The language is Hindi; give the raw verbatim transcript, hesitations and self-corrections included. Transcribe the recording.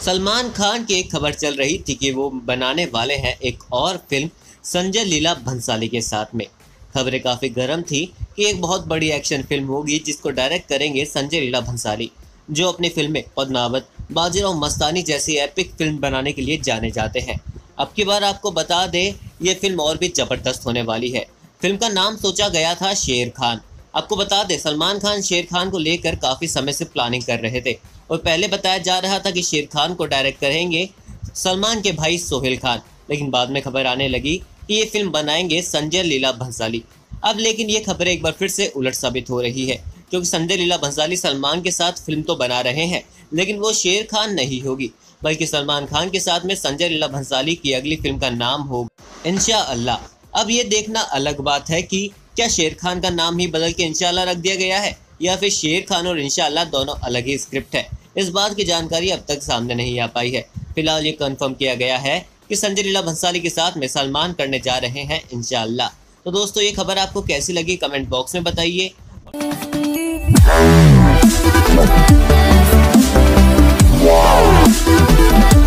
सलमान खान की एक खबर चल रही थी कि वो बनाने वाले हैं एक और फिल्म संजय लीला भंसाली के साथ में। खबरें काफ़ी गर्म थी कि एक बहुत बड़ी एक्शन फिल्म होगी जिसको डायरेक्ट करेंगे संजय लीला भंसाली, जो अपनी फिल्में पद्मावत, बाजीराव मस्तानी जैसी एपिक फिल्म बनाने के लिए जाने जाते हैं। अब की बार आपको बता दें, ये फिल्म और भी ज़बरदस्त होने वाली है। फिल्म का नाम सोचा गया था शेर खान। आपको बता दें, सलमान खान शेर खान को लेकर काफ़ी समय से प्लानिंग कर रहे थे और पहले बताया जा रहा था कि शेर खान को डायरेक्ट करेंगे सलमान के भाई सोहेल खान, लेकिन बाद में खबर आने लगी कि ये फिल्म बनाएंगे संजय लीला भंसाली। अब लेकिन ये खबरें एक बार फिर से उलट साबित हो रही है, क्योंकि संजय लीला भंसाली सलमान के साथ फिल्म तो बना रहे हैं, लेकिन वो शेर खान नहीं होगी, बल्कि सलमान खान के साथ में संजय लीला भंसाली की अगली फिल्म का नाम होगा इंशाअल्लाह। अब ये देखना अलग बात है कि क्या शेर खान का नाम ही बदल के इंशाअल्लाह रख दिया गया है या फिर शेर खान और इंशाअल्लाह दोनों अलग ही स्क्रिप्ट है। इस बात की जानकारी अब तक सामने नहीं आ पाई है। फिलहाल ये कंफर्म किया गया है कि संजय लीला भंसाली के साथ में सलमान करने जा रहे हैं इंशाअल्लाह। तो दोस्तों, ये खबर आपको कैसी लगी कमेंट बॉक्स में बताइए। Wow.